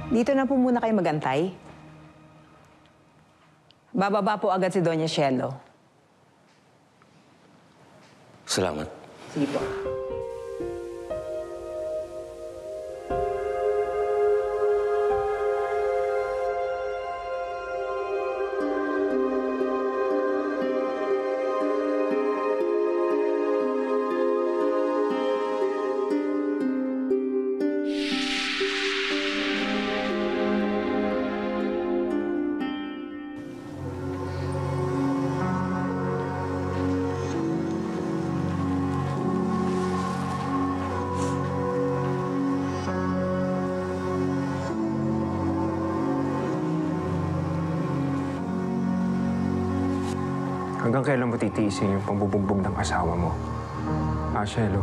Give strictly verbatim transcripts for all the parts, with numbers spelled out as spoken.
Dito na po muna kayo magantay. Bababa po agad si Doña Cielo. Salamat. Sige po. Hanggang kailan mo titiisin yung pambubugbog ng asawa mo? Ah, Cielo.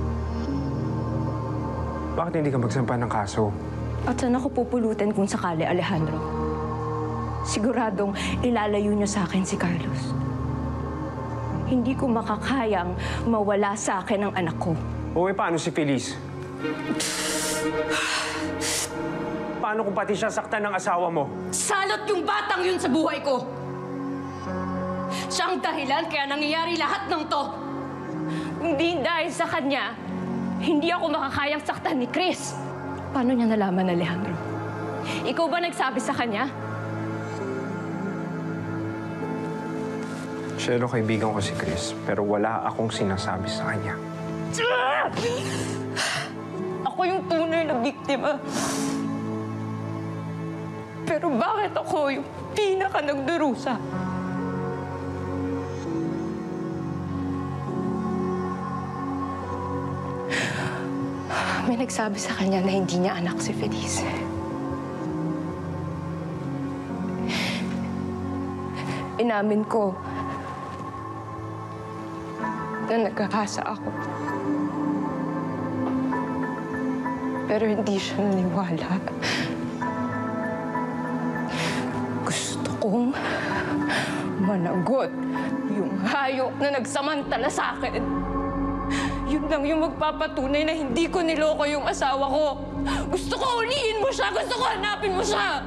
Bakit hindi ka magsampa ng kaso? At saan ako pupulutin kung sakali, Alejandro? Siguradong ilalayo niyo sa akin si Carlos. Hindi ko makakayang mawala sa akin ang anak ko. O eh, paano si Feliz? Paano kung pati siya saktan ng asawa mo? Salot yung batang yun sa buhay ko! Siya ang dahilan kaya nangyayari lahat ng to. Hindi dahil sa kanya, hindi ako makakayang saktan ni Chris. Paano niya nalaman, Alejandro? Ikaw ba nagsabi sa kanya? Cielo, kaibigan ko si Chris, pero wala akong sinasabi sa kanya. Ako yung tunay na biktima. Pero bakit ako yung pinaka nagdurusa? May nagsabi sa kanya na hindi niya anak si Feliz. Inamin ko na nagkakasa ako. Pero hindi siya naniwala. Gusto kong managot yung hayop na nagsamantala sa akin. Yun lang yung magpapatunay na hindi ko niloko yung asawa ko. Gusto ko ulihin mo siya! Gusto ko hanapin mo siya!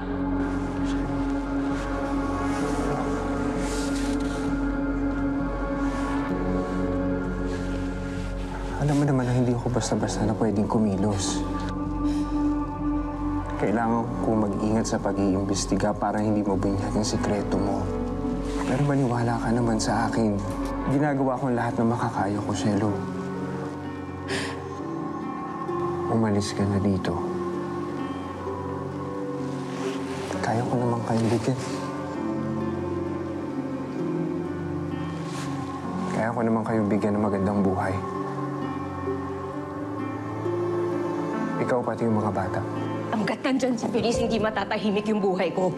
Alam mo naman na hindi ako basta-basta na pwedeng kumilos. Kailangan ko mag-ingat sa pag-iimbestiga para hindi mabunyag ang sikreto mo. Pero maniwala ka naman sa akin. Ginagawa ko lahat ng makakaya ko, Cielo. Umalis ka na dito. Kaya ko naman kayong bigyan. Kaya ko naman kayong bigyan ng magandang buhay. Ikaw pati yung mga bata. Hanggat nandyan si Feliz, hindi matatahimik yung buhay ko.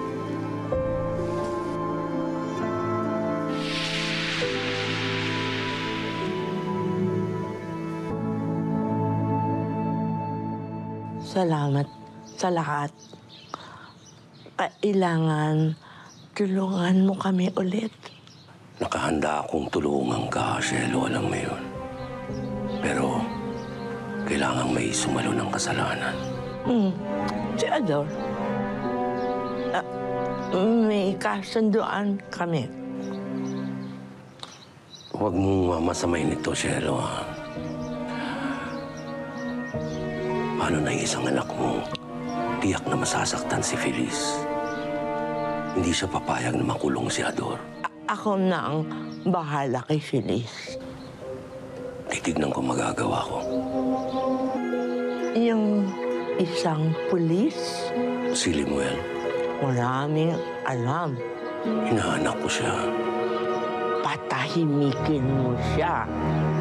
Salamat sa lahat. Kailangan tulungan mo kami ulit. Nakahanda akong tulungan ka, Cielo, alam mo yun. Pero kailangan may sumalo ng kasalanan. Hmm. Si Ador, uh, may kasunduan kami. Huwag mong mamasamayin ito, Cielo, ha? Paano na yung isang anak mo? Tiyak na masasaktan si Feliz. Hindi siya papayag na makulong si Ador. A- ako na ang bahala kay Feliz. Titignan ko magagawa ko. Yung isang pulis, Si Limuel, maraming alam. hinahanap ko siya. Patahimikin mo siya.